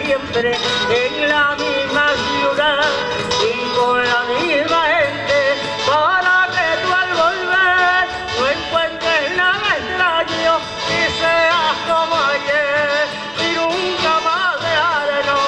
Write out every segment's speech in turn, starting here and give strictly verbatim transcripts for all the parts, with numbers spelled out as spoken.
siempre en la misma ciudad y con la misma gente, para que tú al volver no encuentres nada extraño y seas como ayer y nunca más dejarnos.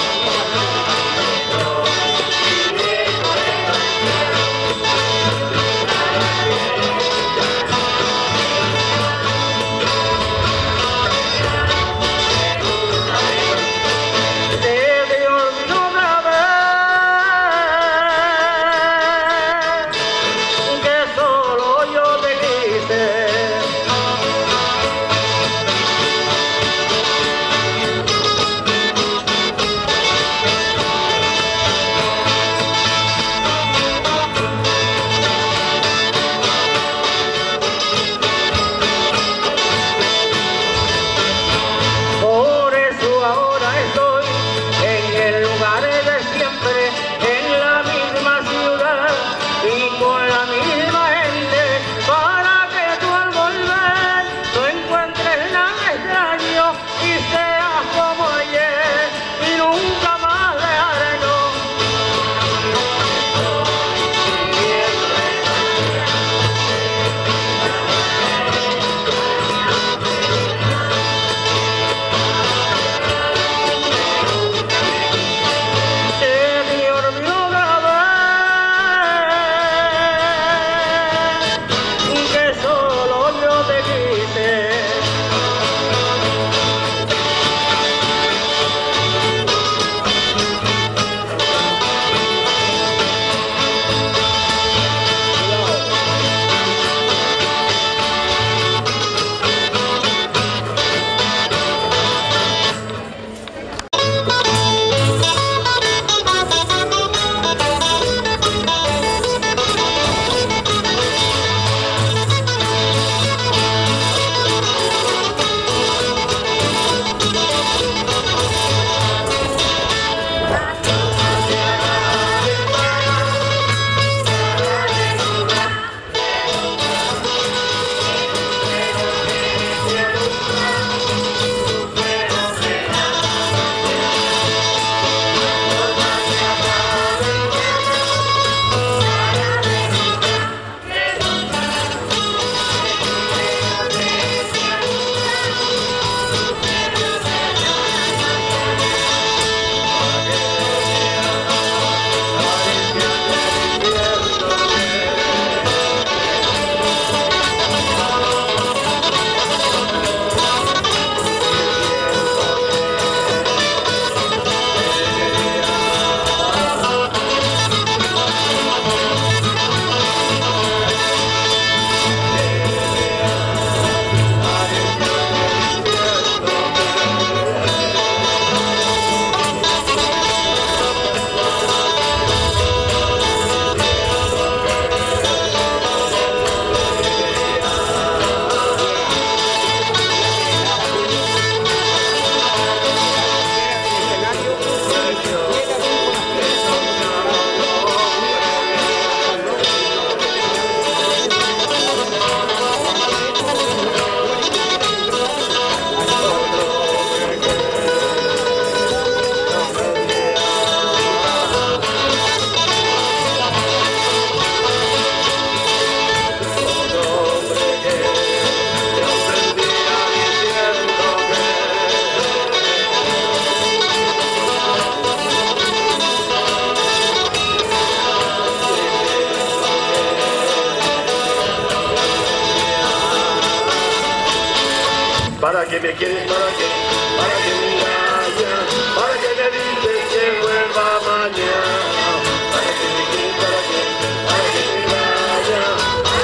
para que me quieres, para que, para que me engañas, para que me dices que vuelva mañana, para que me quieres, para que, para que me vayas,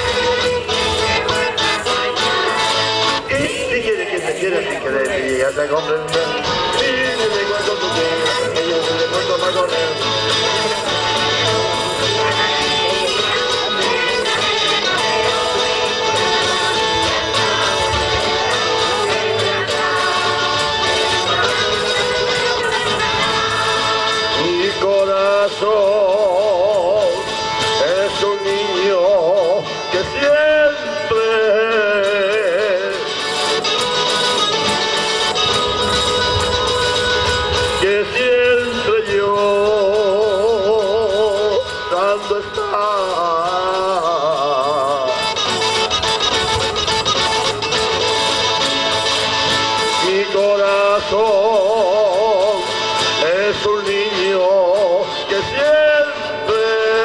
y si quieres que te quieras, si quieres que llegas a comprender, y dime cuánto tú quieras, que yo sé de cuánto va a correr. Es un niño que siempre, que siempre yo dando está. Mi corazón es un niño que siempre,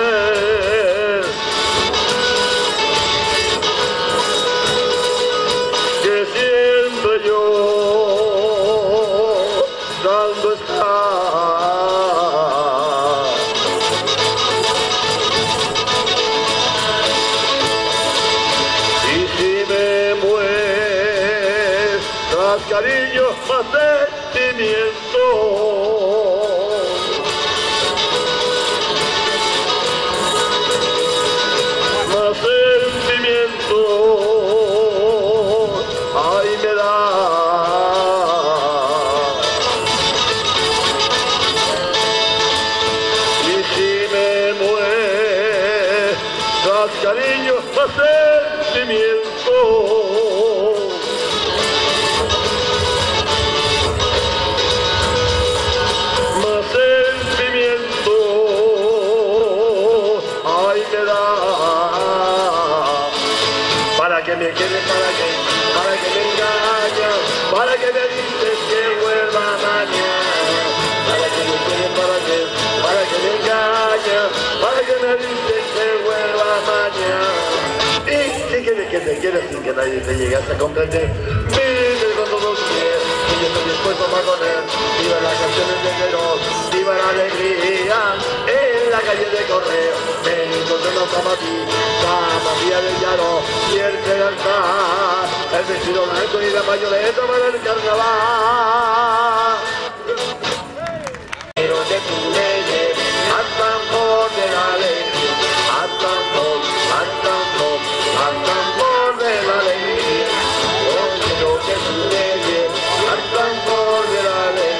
que siempre yo dando está. Y si me muestras cariño, más sentimiento, más sentimiento, ay me da. Y si me muestras cariño, más sentimiento, más sentimiento, ay me da. Para que me quieres, para que, para que me engañas, para que me dices que vuelva mañana. Para que me quieres, para que, para que me engañas, para que me dices que vuelva mañana. Y si quieres que te quieras sin que nadie te llegase a comprender, vive cuando vos quieres, y yo estoy dispuesto para con él. Viva las canciones de Queiroz, viva la alegría en la calle de Correo. Me encontré una zapatilla, zapatilla del llano, y el del altar, el vestido blanco y la pañoleta para el carnaval. Quiero que tú le lleves al tambor de la alegría, al tambor, al tambor, al tambor de la alegría. Yo quiero que tú le lleves al tambor de la alegría.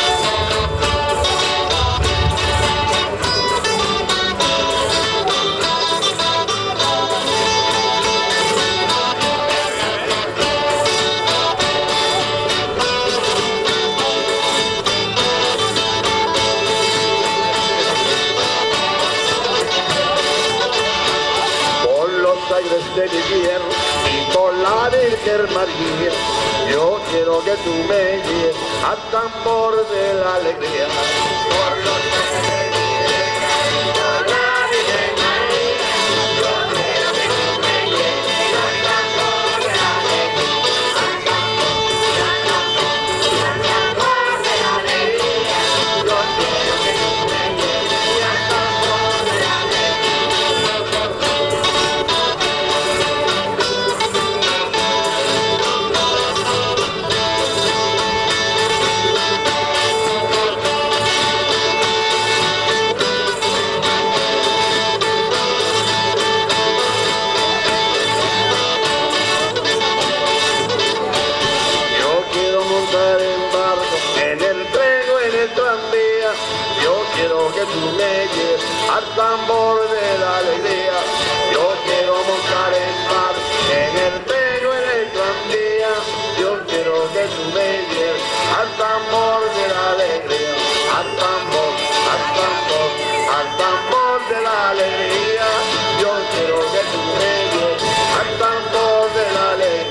De mi tierra y por la Virgen María, yo quiero que tú me lleves al tambor de la alegría. Por los aires de mi tierra y por la Virgen María, yo quiero que tú me lleves al tambor de la alegría, al tambor, al tambor, al tambor de la alegría. Yo quiero que tú me lleves al tambor de la alegría. Que tú me lleves al tambor de la alegría. Yo quiero montar en mar, en el pelo, en el tranvía. Yo quiero que tú me lleves al tambor de la alegría, al tambor, al tambor, al tambor de la alegría. Yo quiero que tú me lleves al tambor de la alegría.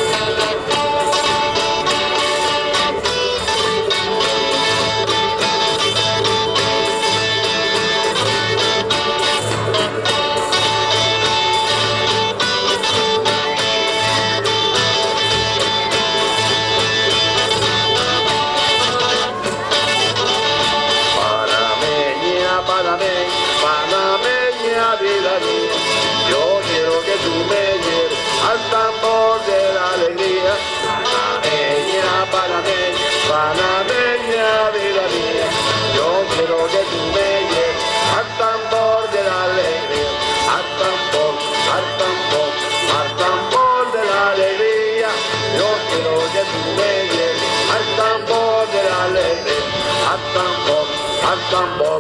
Yo quiero que tú me lleves al tambor de la alegría. Panameña, panameña, panameña, vida mía. Yo quiero que tú me lleves al tambor de la alegría, al tambor, al tambor, al tambor de la alegría. Yo quiero que tú me lleves al tambor de la alegría, al tambor, al tambor.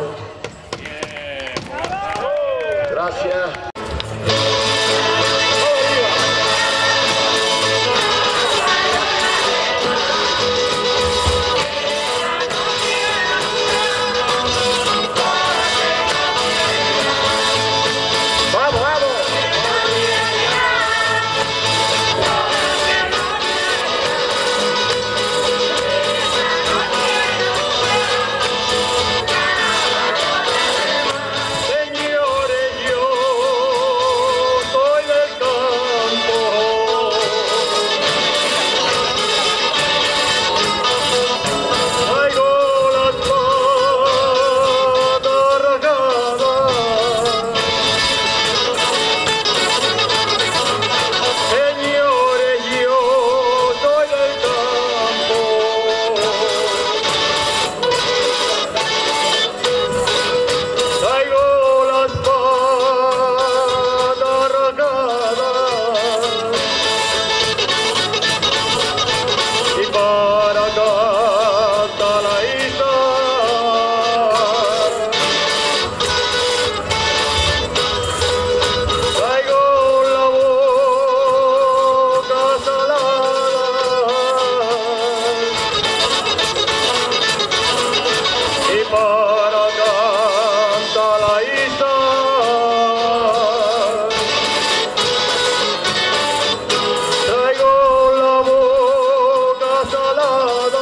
Gracias. para cantar la isla. Traigo la boca salada.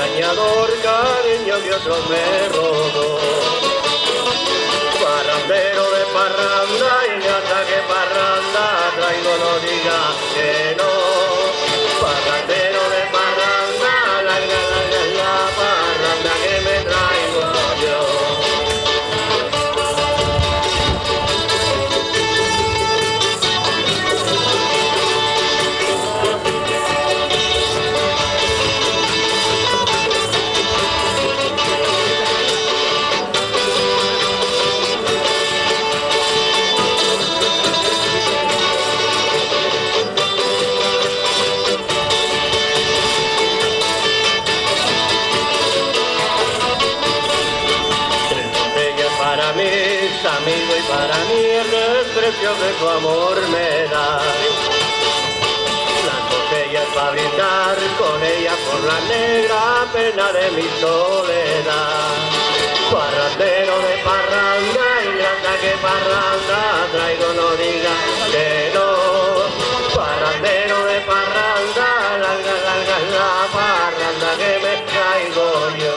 engañador cariño que otro me robó. Parrandero de parranda y gata que parranda traigo, no digas que no. Parrandero de parranda, larga, larga es la parranda que me traigo yo. Amigo, y para mí el desprecio que tu amor me da. Las botellas para brindar con ella por la negra pena de mi soledad. Parrandero de parranda, ingrata que parranda traigo, no digas que no. Parrandero de parranda, larga, larga es la parranda que me traigo yo.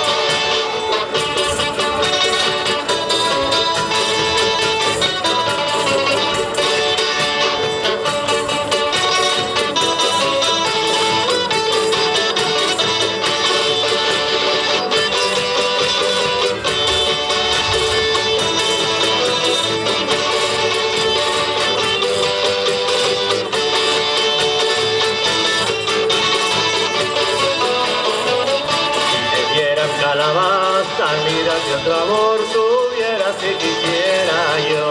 Calabaza, mira que otro amor tuviera si quisiera yo.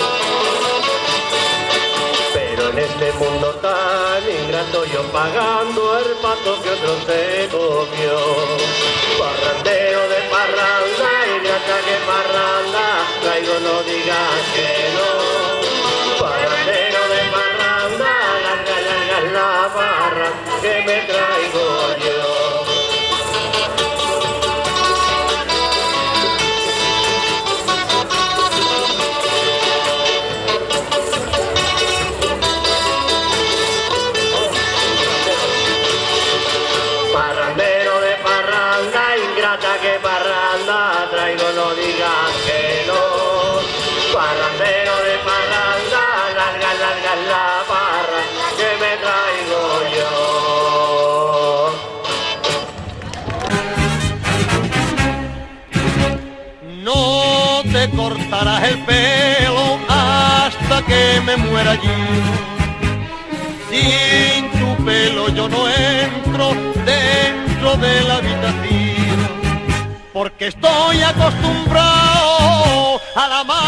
Pero en este mundo tan ingrato yo pagando el pato que otro se comió. Parrandero de parranda, ingrata que parranda traigo, no digas que no. Parrandero de parranda, larga, larga es la parranda que me traigo yo. Que parranda traigo, no digas que no. Parrandero de parranda, larga, larga es la parra que me traigo yo. No te cortarás el pelo hasta que me muera allí. Sin tu pelo yo no entro dentro de la habitación, porque estoy acostumbrado a la mano.